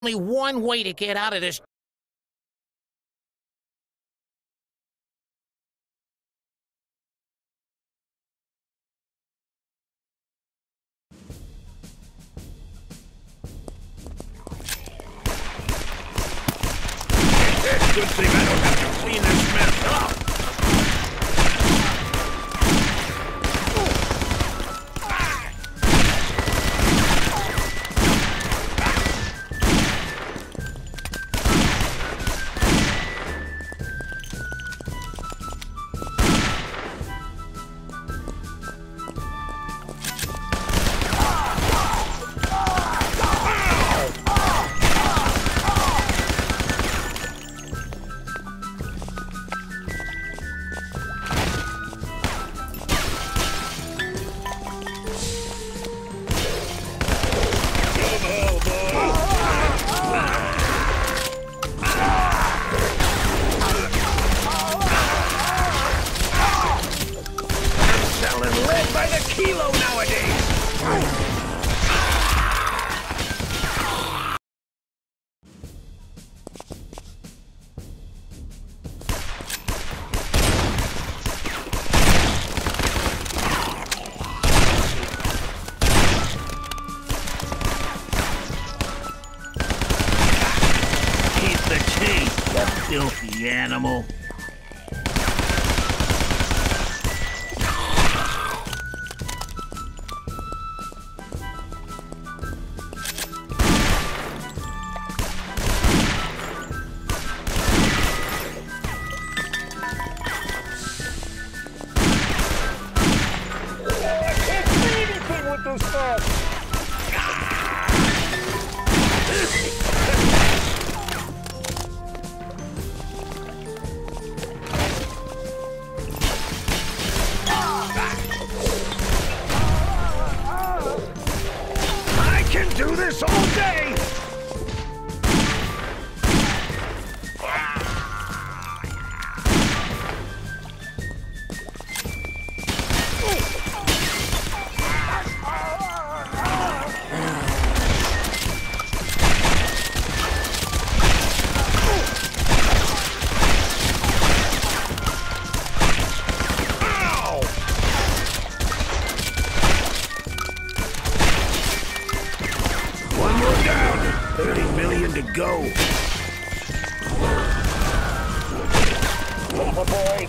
only one way to get out of this. Good thing I don't have to clean this mess up. By the kilo nowadays! Keep the change, you filthy animal. I can do this all day! One more down, 30 million to go. Paper boy.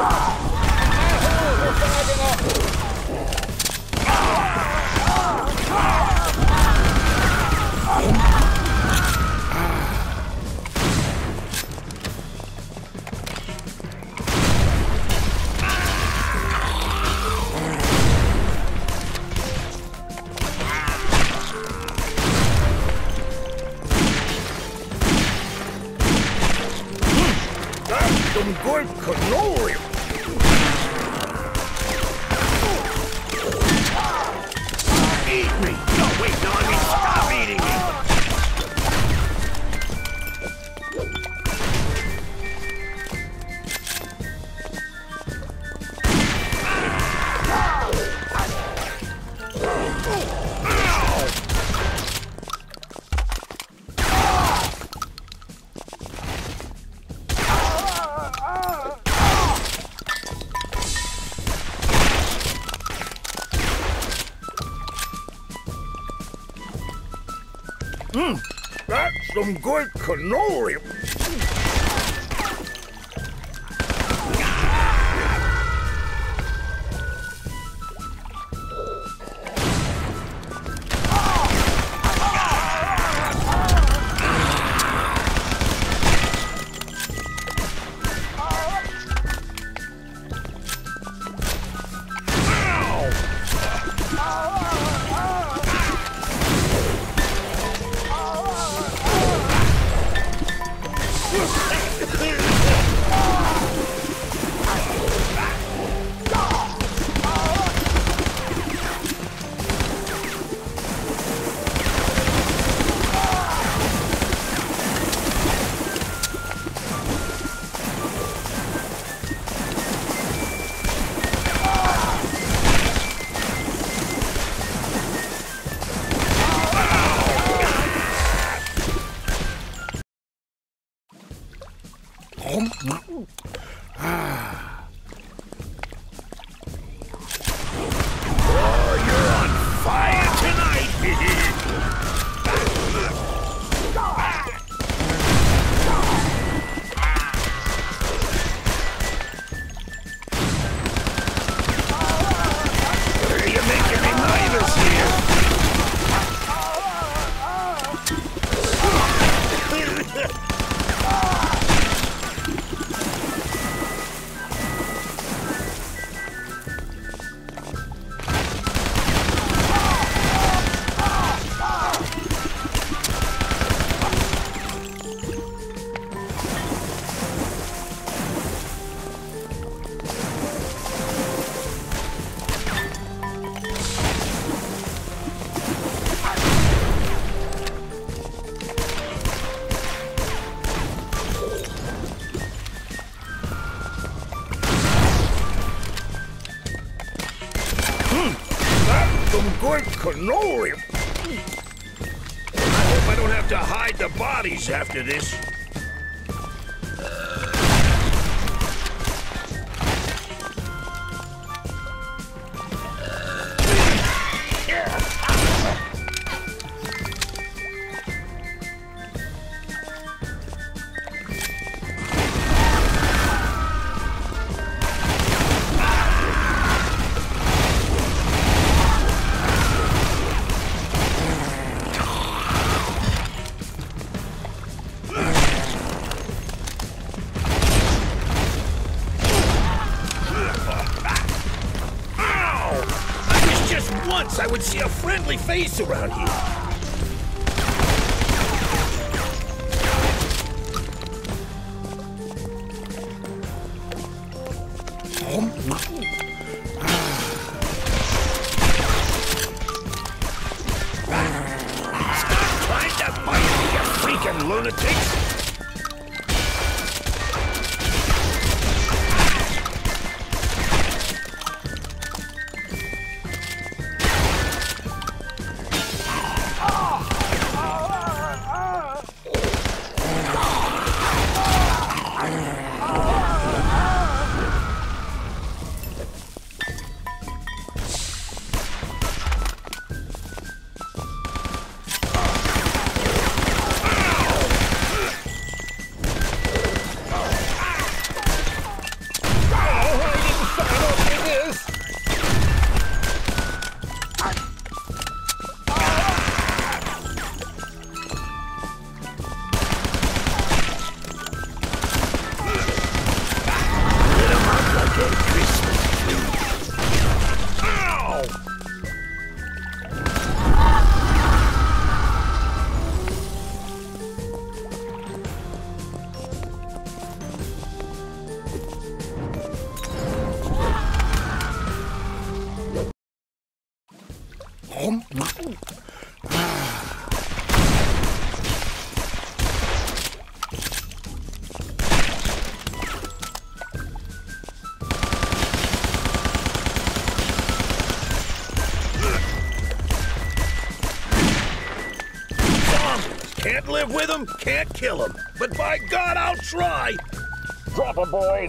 That's some good cannoli. Eat me! No, wait, no, I mean stop eating me! That's some good cannoli. Oh, you're on fire tonight! You're making me nervous here! Some good cannoli. I hope I don't have to hide the bodies after this. Once I would see a friendly face around here. Stop trying to bite me, you freaking lunatics! Can't live with them, can't kill them. But by God, I'll try! Drop 'em, boys!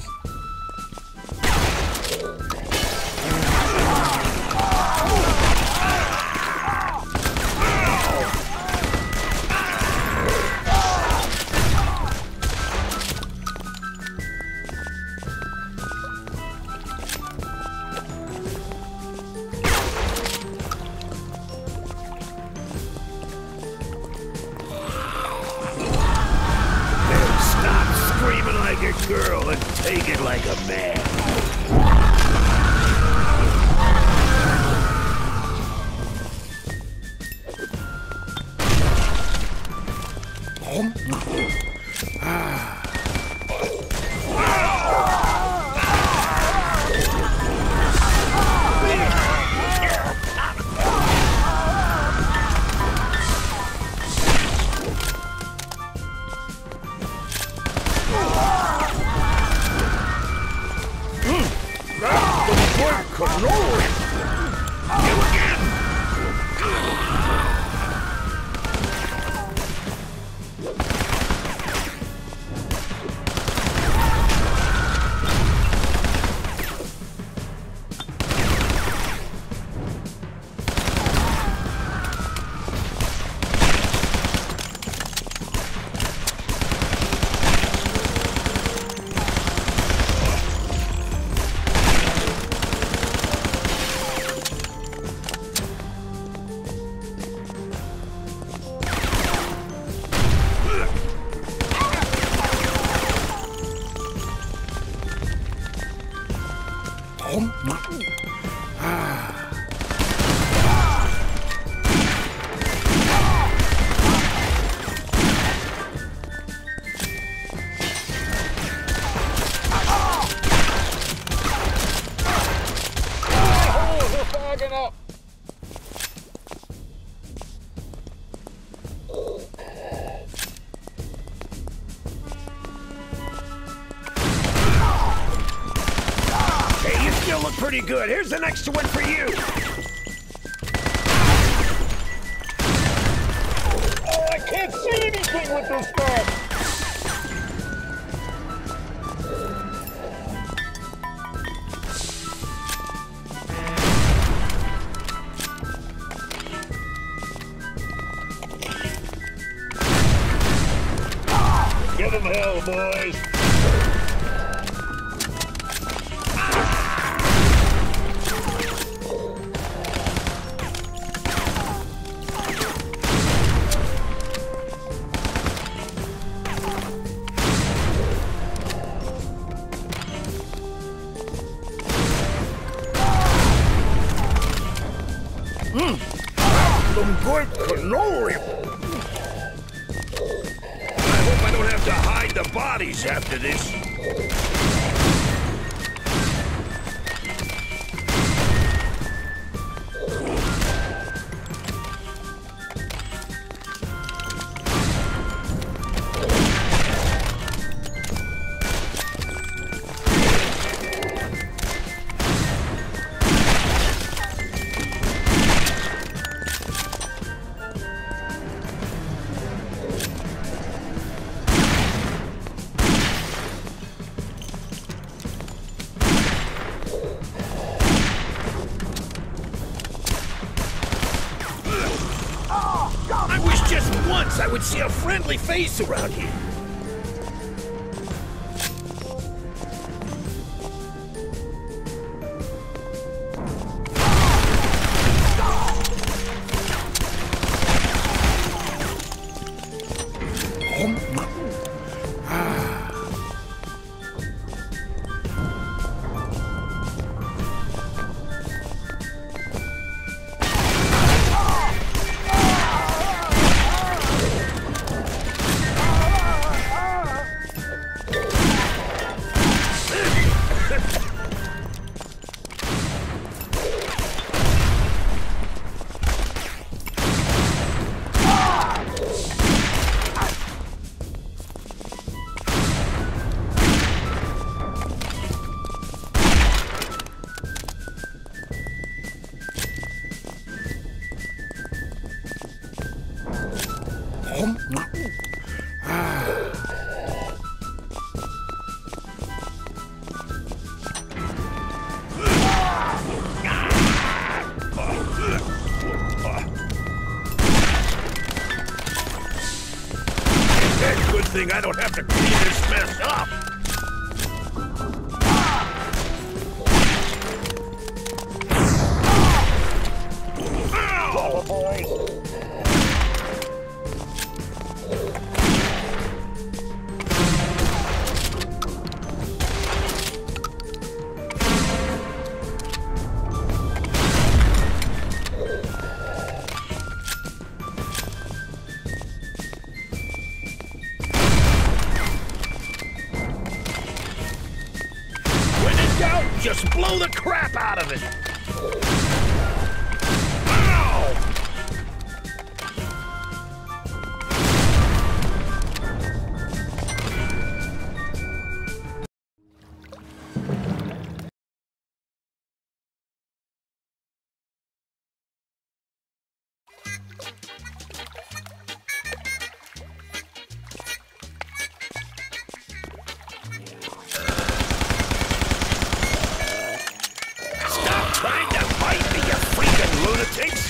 Like a girl and take it like a man. Cannoli! You again! pretty good. Here's the next one for you. Oh, I can't see anything with this stuff. Give them hell, boys. Some good cannoli. I hope I don't have to hide the bodies after this. I wish just once I would see a friendly face around here. Good thing I don't have to clean this mess up. Ow! Boys. Just blow the crap out of it! Ow! Trying to fight me, you freaking lunatics!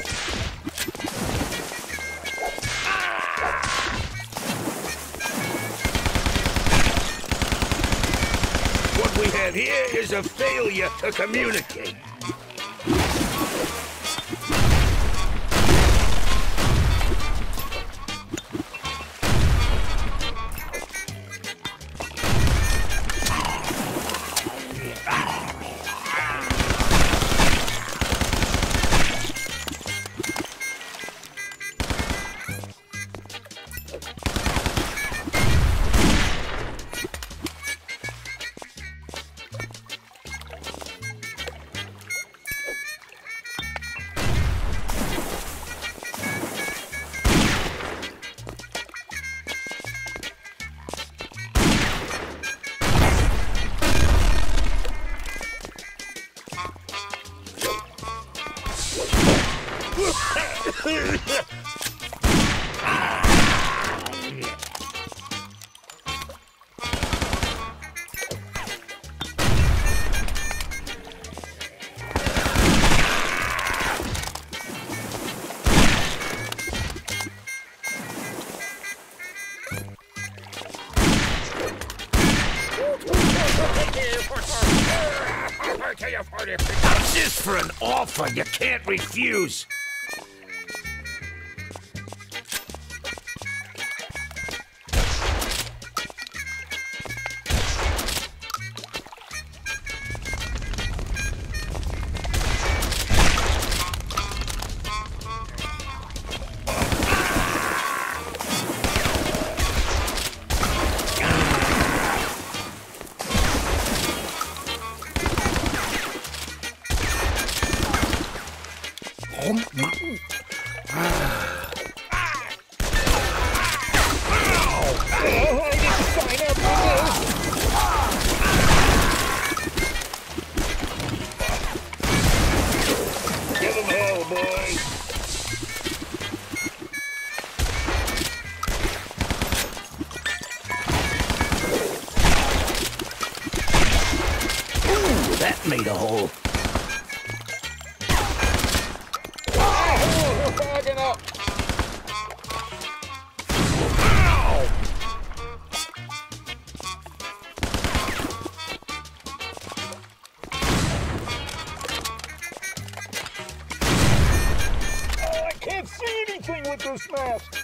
What we have here is a failure to communicate. How's this for an offer you can't refuse? Give him hell, boys. Ooh, that made a hole. We're fogging up. Oh, I can't see anything with this mask.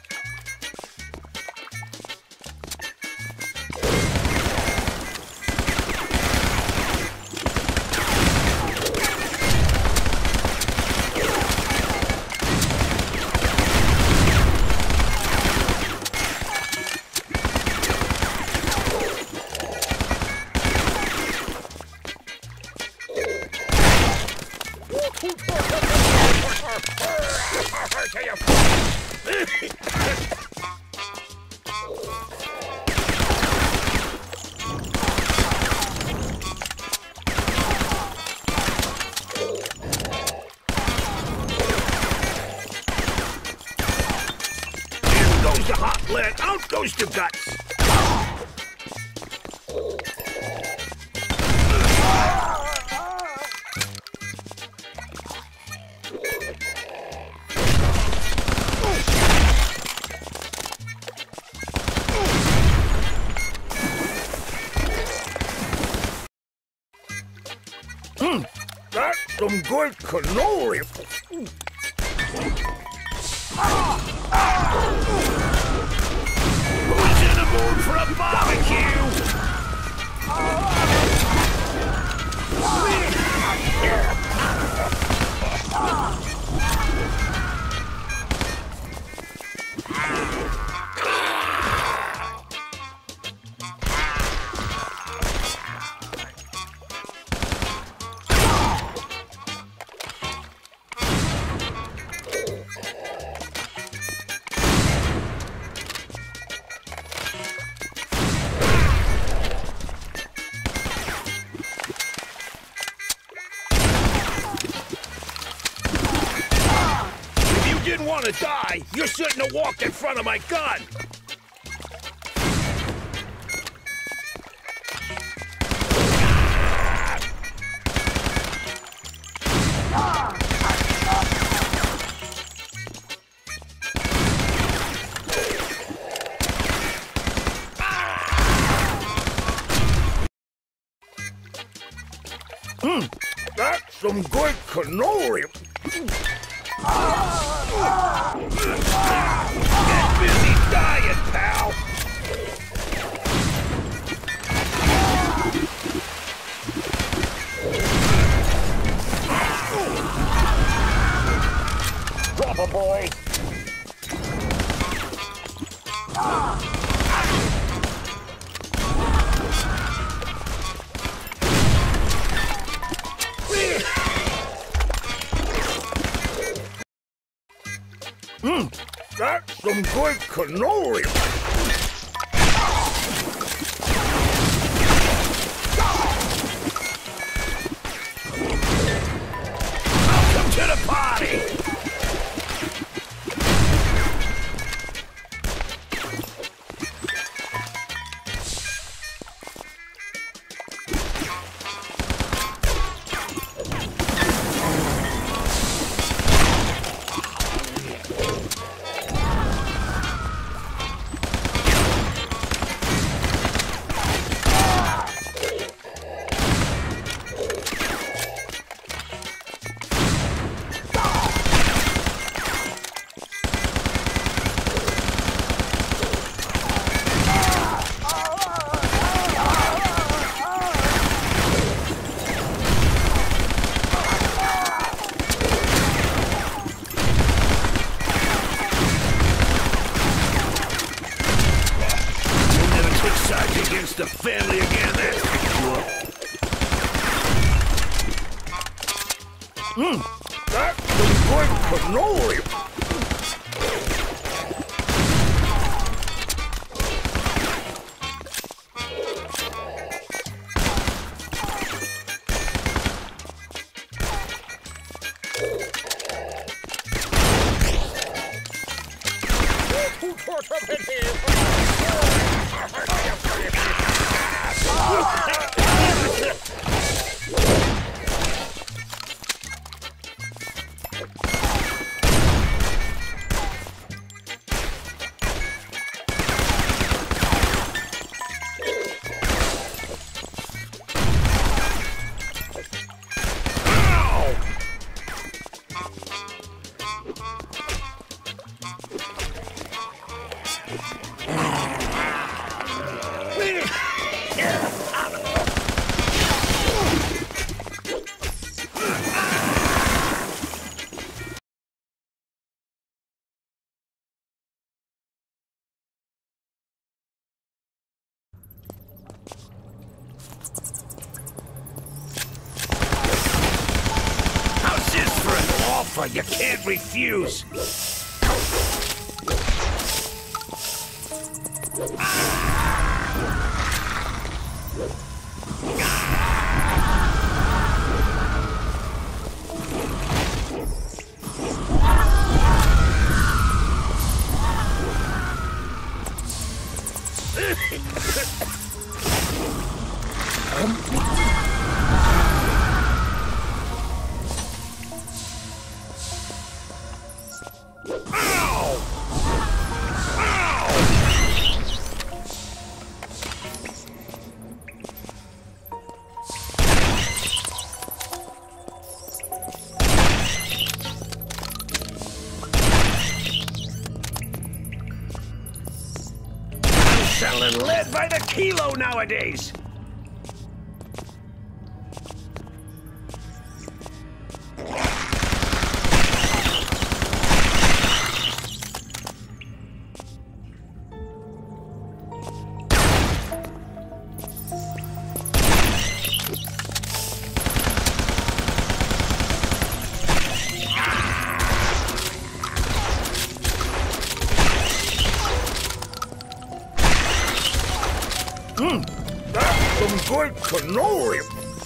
In goes the hot lead, out goes the guts. That's some good cannoli. Who's in the mood for a barbecue? If you didn't want to die, you shouldn't have walked in front of my gun. That's some good cannoli. Get busy dying, pal. Drop a boy. That's some good cannoli. Welcome to the party. against the family again, that's for sure. That's some good cannoli. You can't refuse. Selling lead by the kilo nowadays. That's some good cannoli.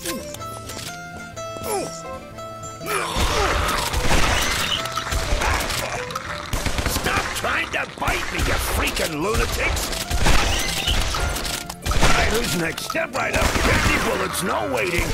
Stop trying to bite me, you freaking lunatics! Alright, who's next? Step right up. 50 bullets, no waiting.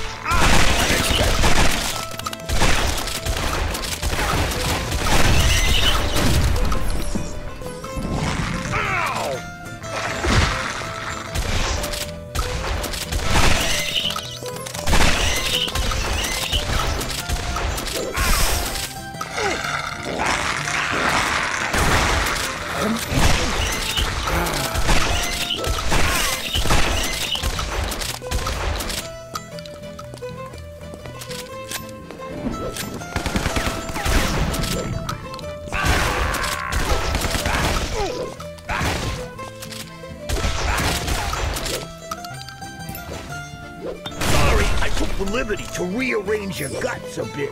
Sorry, I took the liberty to rearrange your guts a bit.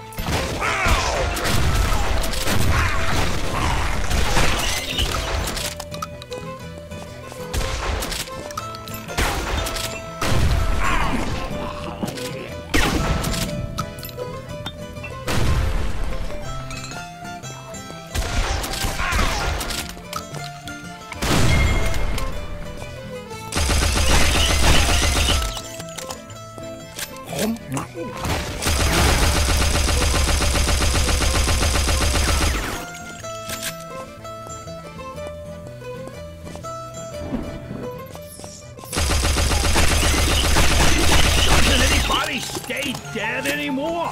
Doesn't anybody stay dead anymore?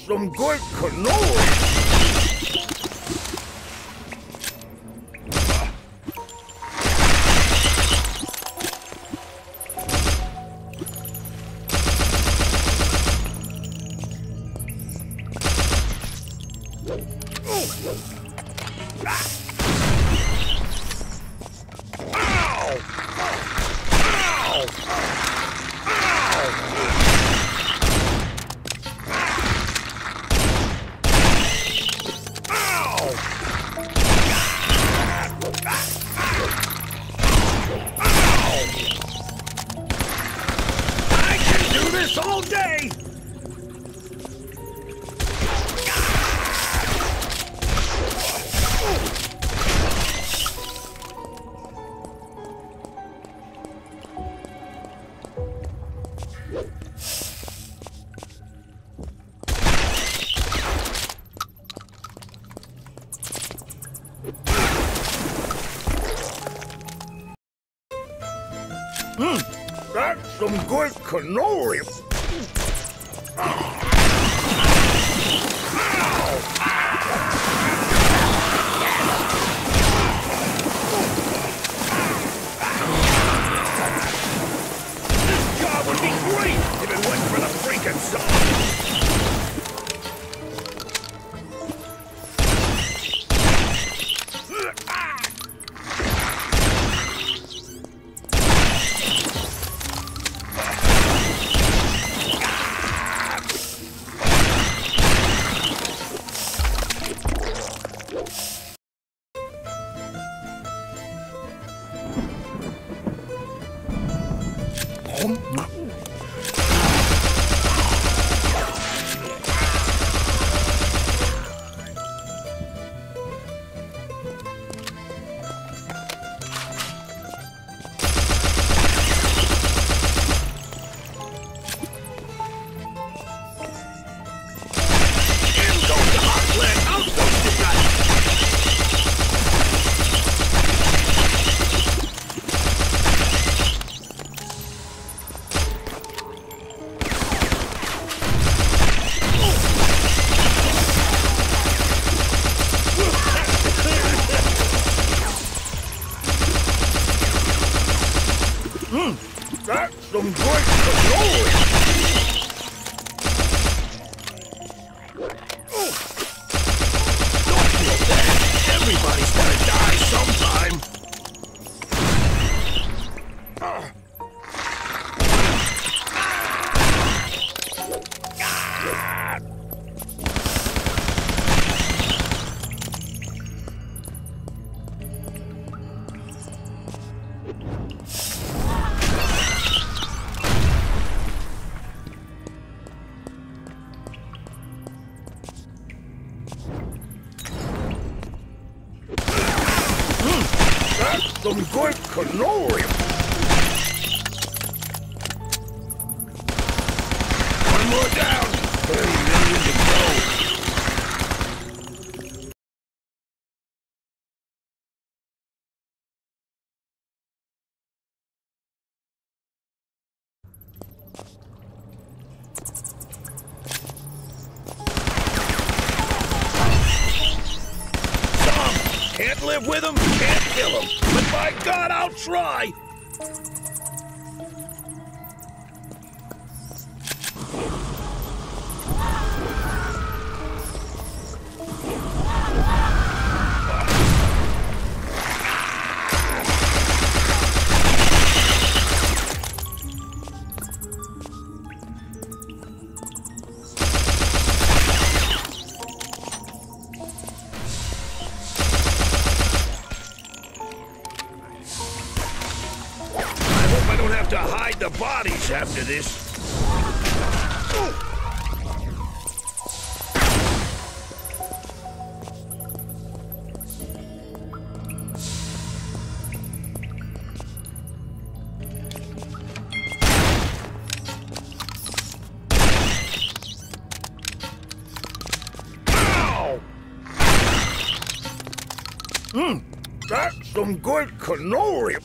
some good cannoli. All day! That's some good cannoli. This job would be great if it wasn't for the freaking sun. That's some great cannoli! Don't feel bad. Everybody's gonna die sometime. That's some good cannoli! One more down! 30 million to go! Can't live with him, can't kill him. But by God, I'll try! I don't have to hide the bodies after this. Ow! That's some good cannoli.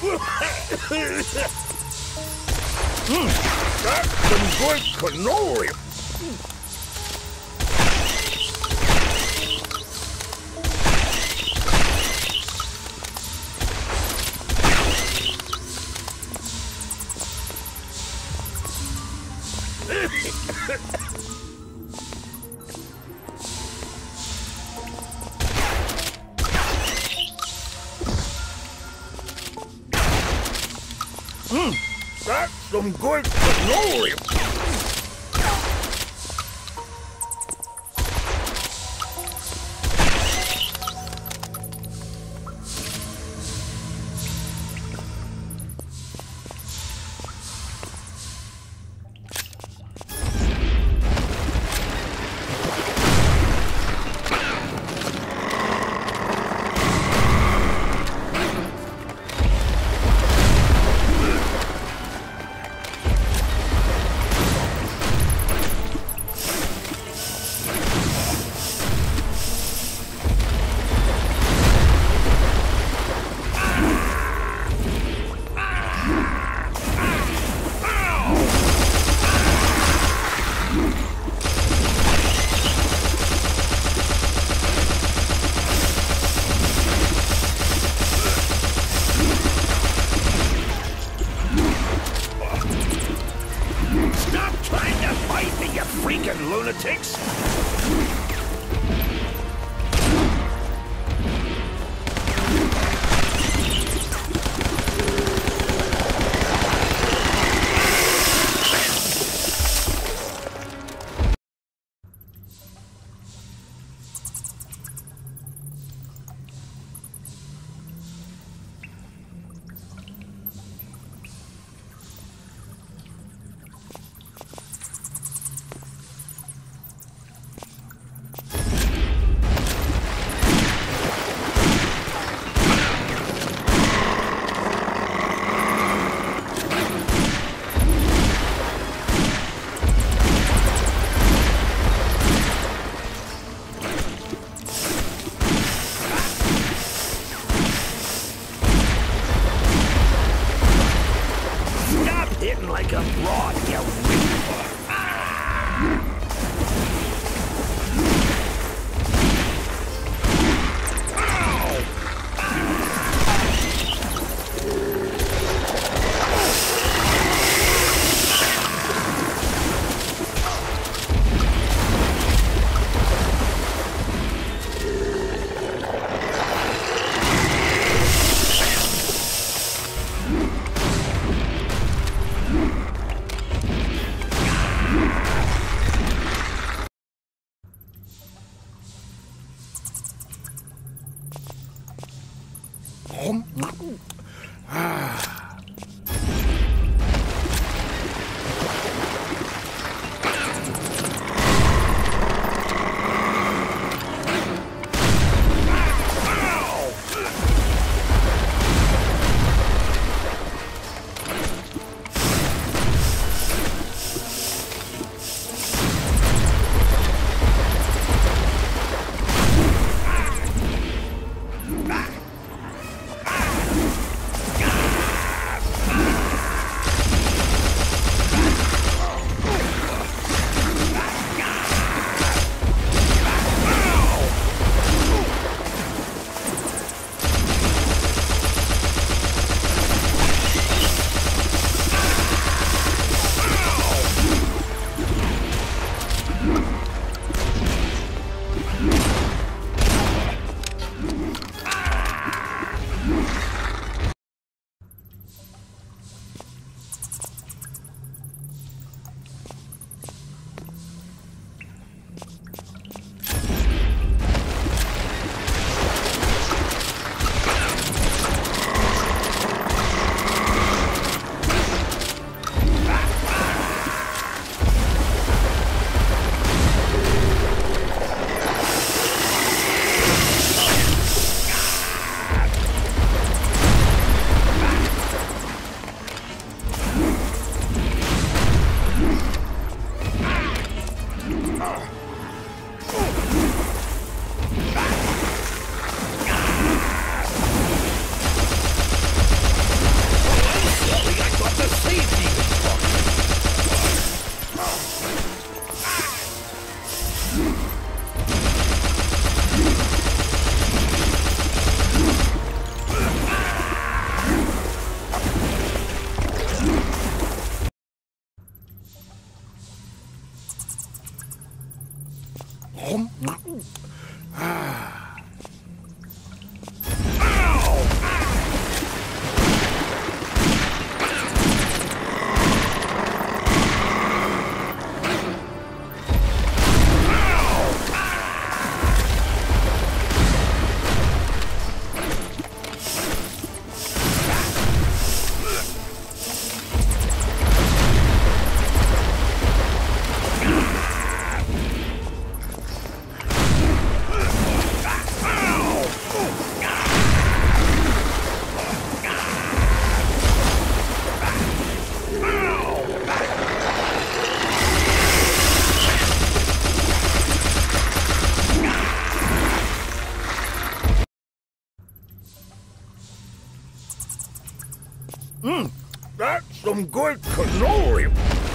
That's some good cannoli. That's some good cannoli. Stop trying to fight me, you freaking lunatics! Hitting like a broad, you weak. That's some good cannoli.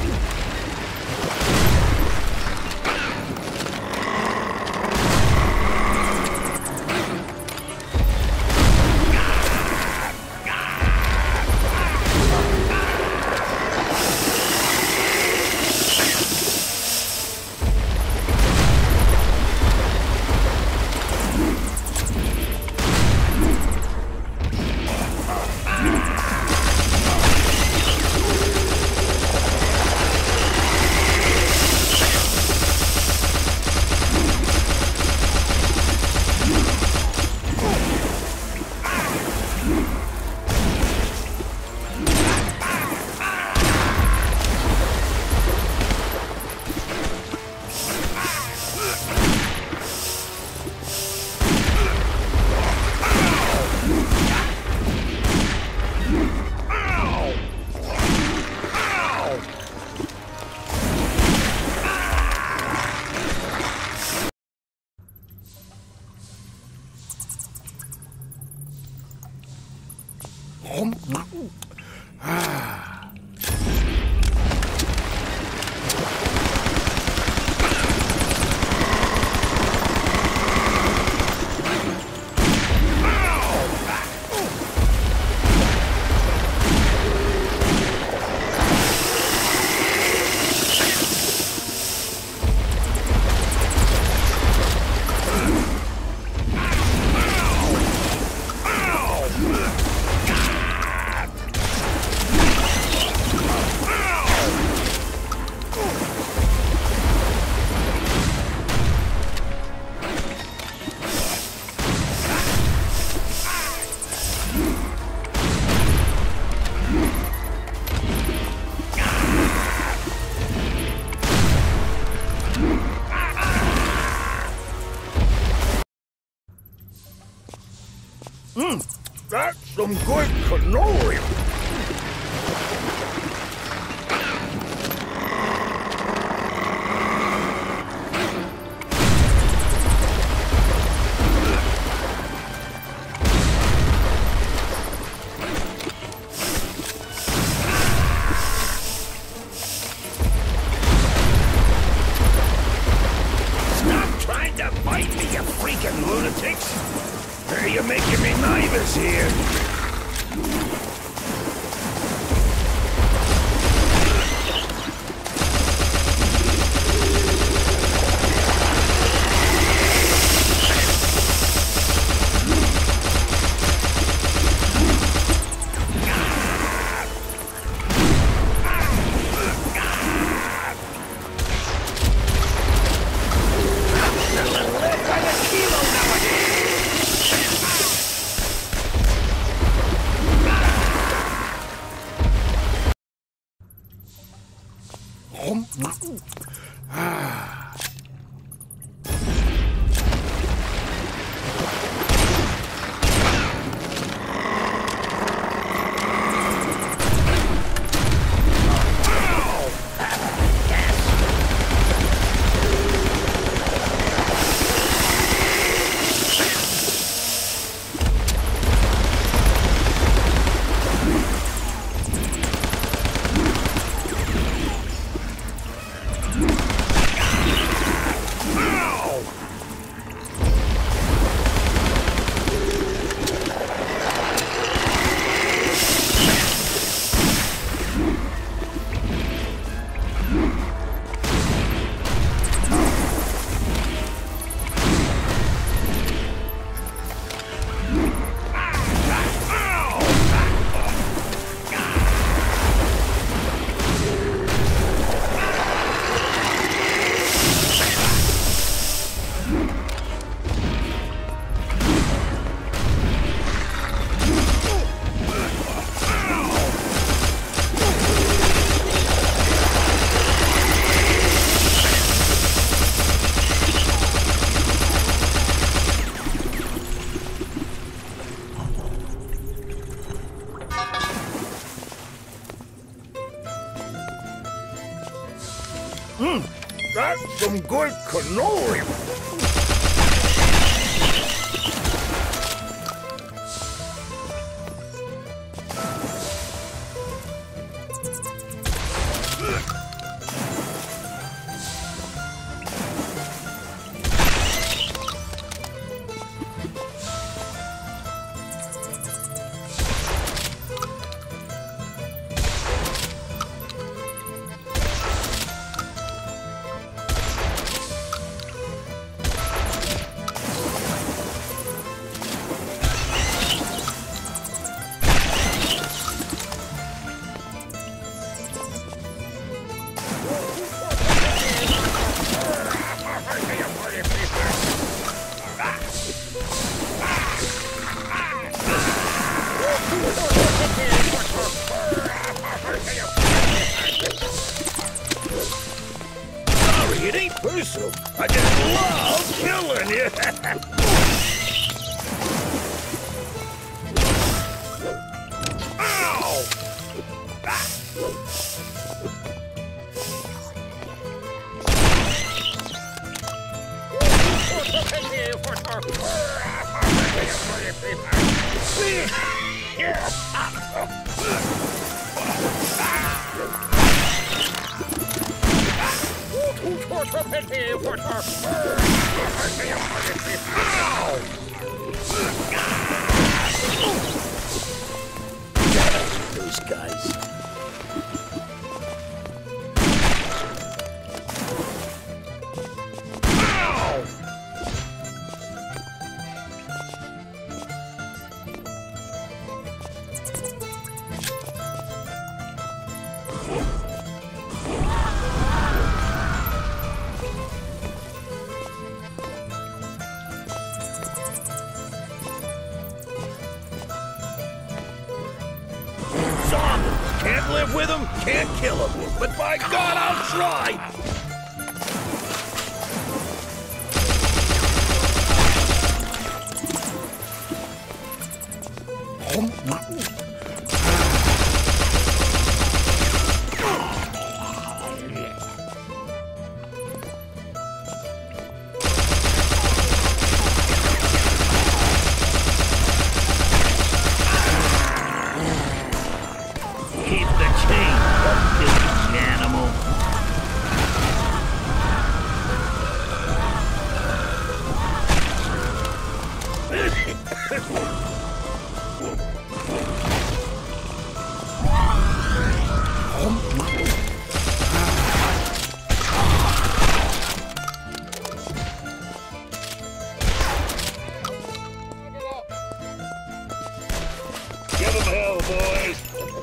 That's some good cannoli. Stop trying to bite me, you freaking lunatics! You're making me nervous here. That's some good cannoli. Sorry, it ain't personal. I just love killing you. Ow! Those guys. Can't live with him, can't kill him. But by God, I'll try! Keep the chain, filthy animal. Give him hell, boys.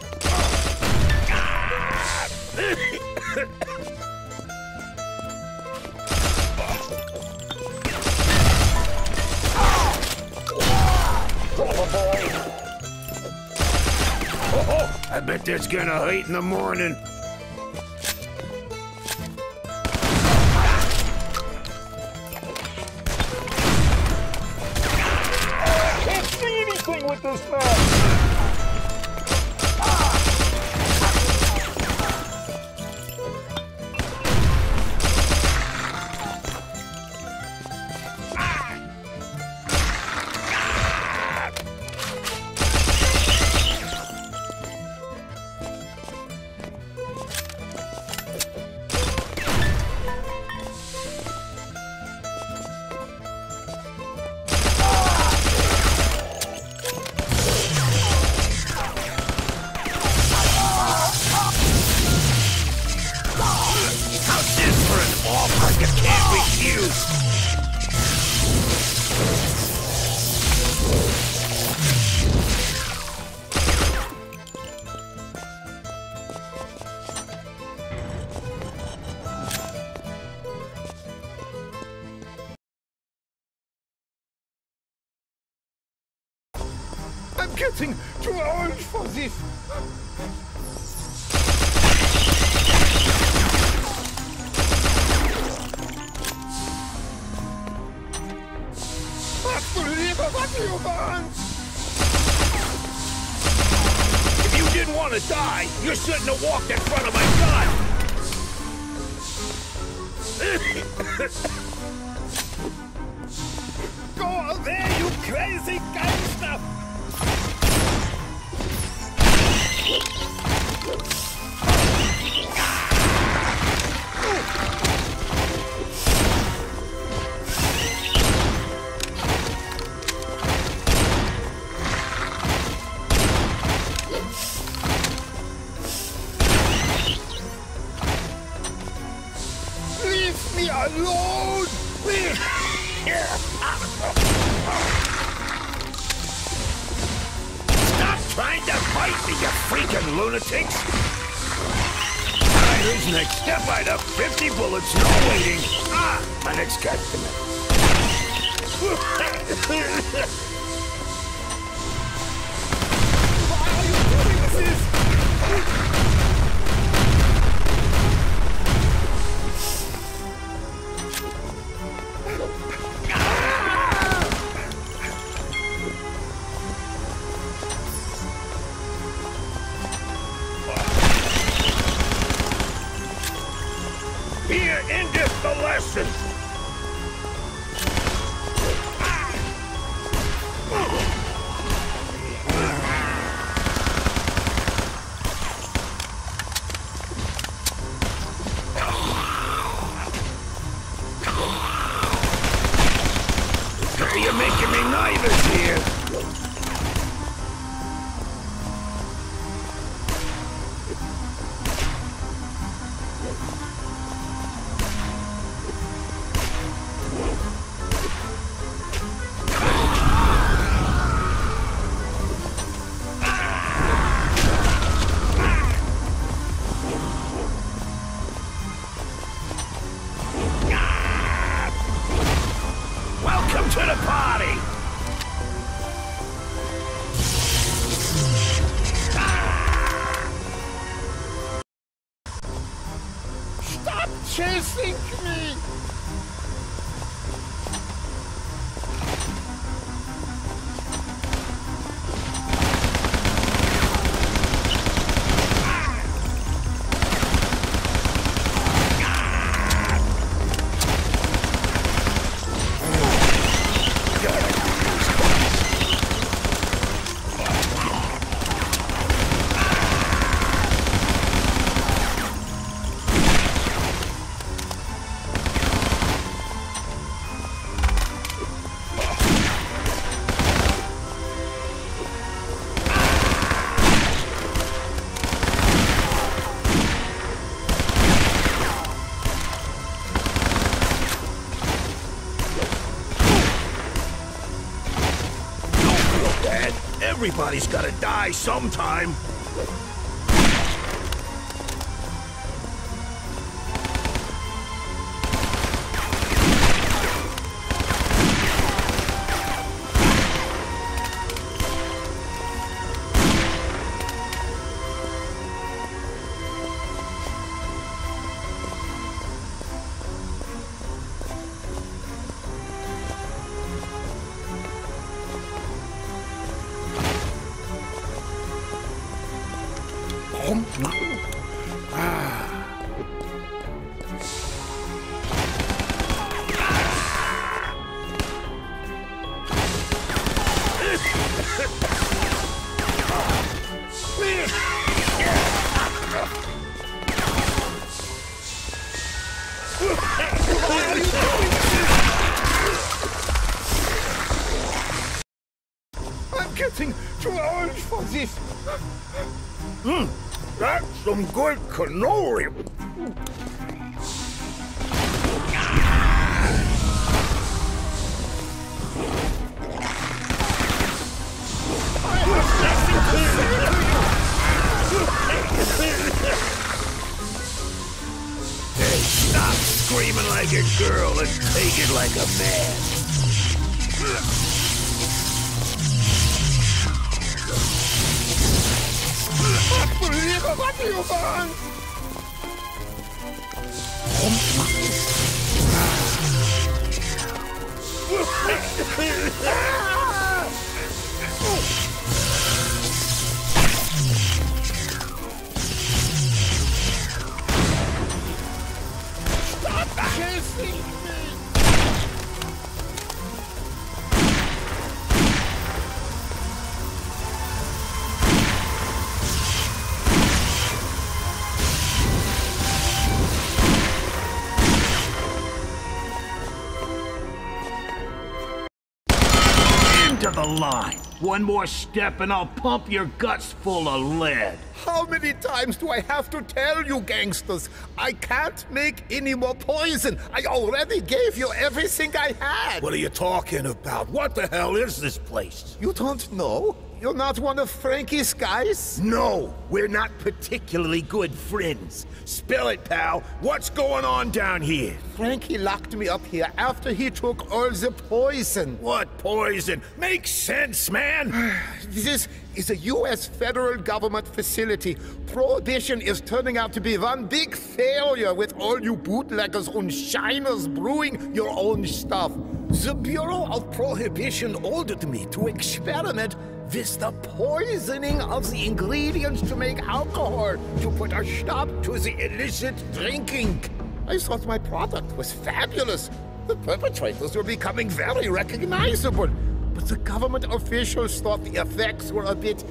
Oh, I bet that's gonna hurt in the morning. Can't see anything with this mask. How's this for an offer you can't refuse? I'm getting too old for this. If you didn't want to die, you shouldn't have walked in front of my gun! Go away, you crazy gangster! Leave me alone! Stop trying to fight me, you freaking lunatics! Alright, who's next? Step right up. 50 bullets, no waiting. My next customer. Why are you doing this? Here endeth the lesson. You're making me nervous here. Welcome to the party! Stop chasing me! Everybody's gotta die sometime. I'm getting too old for this. That's some good cannoli. Hey, stop screaming like a girl and take it like a man. Unbelievable! What do you want? Stop chasing me! To the line. One more step and I'll pump your guts full of lead. How many times do I have to tell you, gangsters? I can't make any more poison. I already gave you everything I had. What are you talking about? What the hell is this place? You don't know? You're not one of Frankie's guys? No, we're not particularly good friends. Spill it, pal. What's going on down here? Frankie locked me up here after he took all the poison. What poison? Makes sense, man. This is a U.S. federal government facility. Prohibition is turning out to be one big failure with all you bootleggers and shiners brewing your own stuff. The Bureau of Prohibition ordered me to experiment with the poisoning of the ingredients to make alcohol, to put a stop to the illicit drinking. I thought my product was fabulous. The perpetrators were becoming very recognizable. But the government officials thought the effects were a bit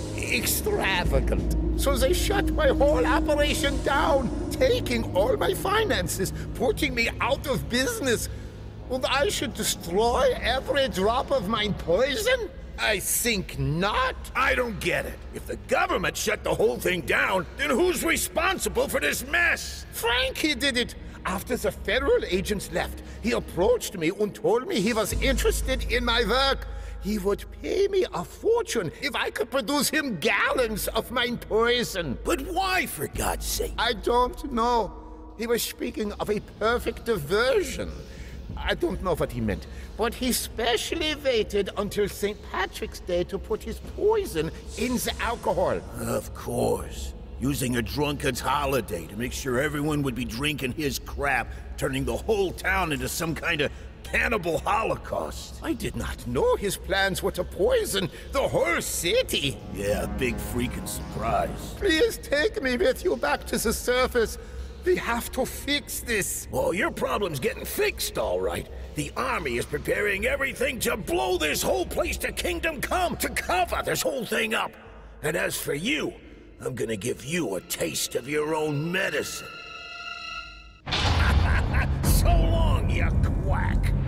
extravagant. So they shut my whole operation down, taking all my finances, putting me out of business. And I should destroy every drop of my poison? I think not. I don't get it. If the government shut the whole thing down, then who's responsible for this mess? Frankie did it. After the federal agents left, he approached me and told me he was interested in my work. He would pay me a fortune if I could produce him gallons of my poison. But why, for God's sake? I don't know. He was speaking of a perfect diversion. I don't know what he meant, but he specially waited until St. Patrick's Day to put his poison in the alcohol. Of course. Using a drunkard's holiday to make sure everyone would be drinking his crap, turning the whole town into some kind of cannibal holocaust. I did not know his plans were to poison the whole city. Yeah, big freaking surprise. Please take me with you back to the surface. We have to fix this. Well, your problem's getting fixed, all right. The army is preparing everything to blow this whole place to kingdom come, to cover this whole thing up. And as for you, I'm gonna give you a taste of your own medicine. So long, you quack.